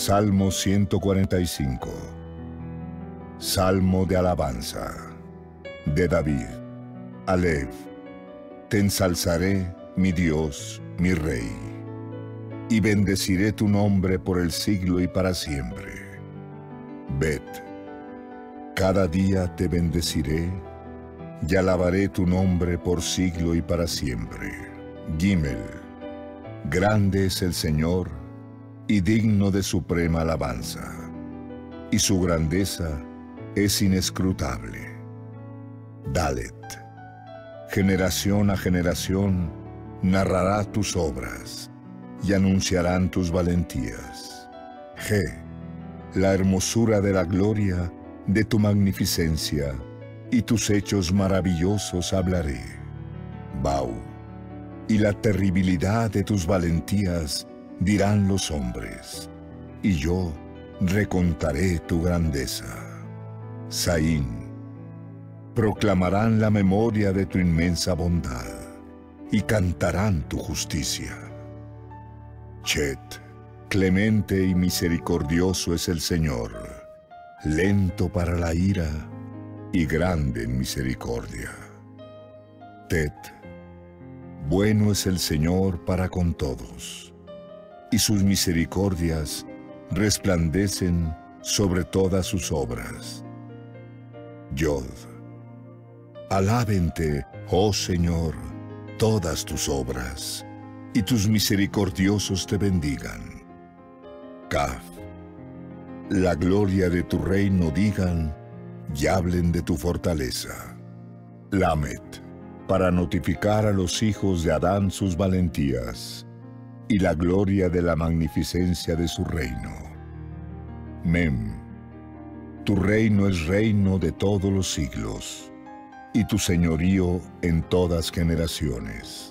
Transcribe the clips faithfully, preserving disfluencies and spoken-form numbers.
Salmo ciento cuarenta y cinco. Salmo de alabanza. De David. Alef. Te ensalzaré, mi Dios, mi Rey, y bendeciré tu nombre por el siglo y para siempre. Bet. Cada día te bendeciré, y alabaré tu nombre por siglo y para siempre. Gimel. Grande es el Señor, y digno de suprema alabanza, y su grandeza es inescrutable. Dalet. Generación a generación narrará tus obras, y anunciarán tus valentías. G. La hermosura de la gloria de tu magnificencia, y tus hechos maravillosos hablaré. Bau. Y la terribilidad de tus valentías dirán los hombres, y yo recontaré tu grandeza. Saín. Proclamarán la memoria de tu inmensa bondad, y cantarán tu justicia. Chet. Clemente y misericordioso es el Señor, lento para la ira y grande en misericordia. Tet. Bueno es el Señor para con todos, y sus misericordias resplandecen sobre todas sus obras. Yod. Alábente, oh Señor, todas tus obras, y tus misericordiosos te bendigan. Kaf. La gloria de tu reino digan, y hablen de tu fortaleza. Lamet. Para notificar a los hijos de Adán sus valentías, y la gloria de la magnificencia de su reino. Mem. Tu reino es reino de todos los siglos, y tu señorío en todas generaciones.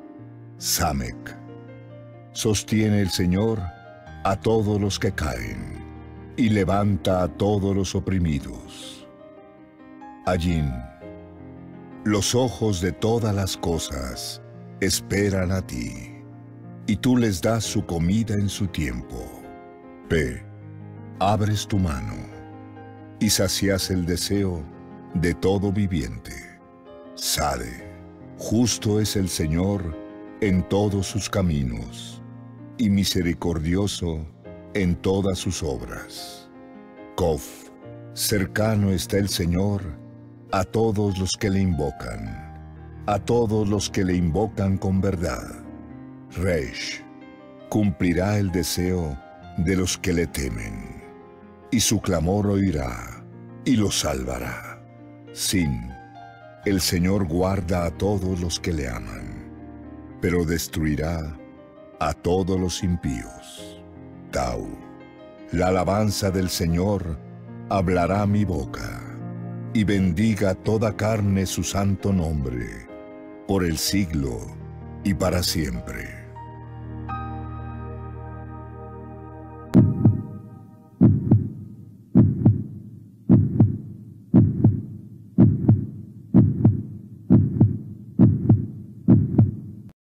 Samek. Sostiene el Señor a todos los que caen, y levanta a todos los oprimidos. Ayin. Los ojos de todas las cosas esperan a ti, y tú les das su comida en su tiempo. P. Abres tu mano, y sacias el deseo de todo viviente. Sade. Justo es el Señor en todos sus caminos, y misericordioso en todas sus obras. Kof. Cercano está el Señor a todos los que le invocan, a todos los que le invocan con verdad. Resh. Cumplirá el deseo de los que le temen, y su clamor oirá, y los salvará. Sin. El Señor guarda a todos los que le aman, pero destruirá a todos los impíos. Tau. La alabanza del Señor hablará mi boca, y bendiga toda carne su santo nombre, por el siglo y para siempre.